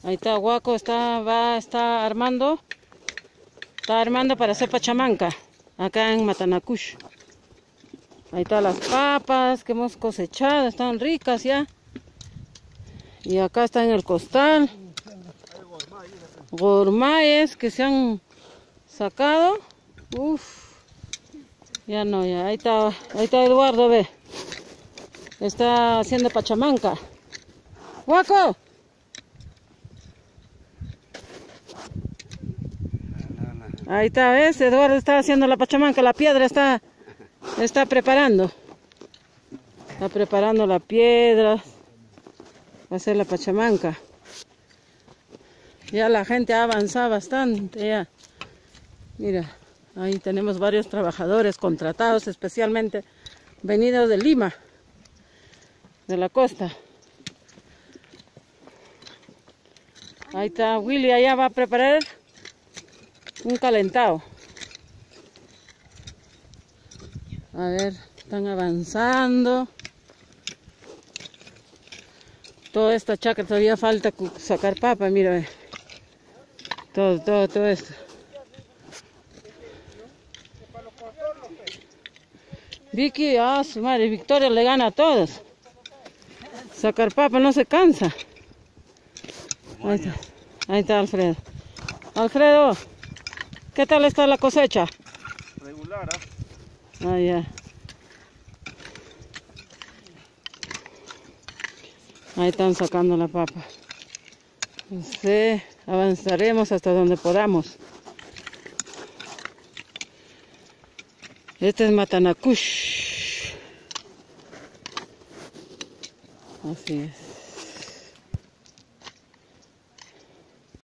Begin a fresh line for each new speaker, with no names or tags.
Ahí está Guaco, está armando para hacer pachamanca, acá en Matanacush. Ahí están las papas que hemos cosechado, están ricas ya. Y acá está en el costal. Gormayes que se han sacado. Uf. Ya no, ya. Ahí está Eduardo, ve. Está haciendo pachamanca. ¡Guaco! Ahí está, ¿ves? Eduardo está haciendo la pachamanca, la piedra está preparando. Está preparando la piedra. Va a hacer la pachamanca. Ya la gente ha avanzado bastante ya. Mira, ahí tenemos varios trabajadores contratados especialmente venidos de Lima, de la costa. Ahí está Willy, allá va a preparar un calentado. A ver, están avanzando. Toda esta chacra todavía falta sacar papa, mira. Todo esto. Vicky, su madre, Victoria le gana a todos. Sacar papa no se cansa. Ahí está Alfredo. Alfredo, ¿qué tal está la cosecha?
Regular,
Ah, ya. Ahí están sacando la papa. Sí, avanzaremos hasta donde podamos. Este es Matanacush. Así es.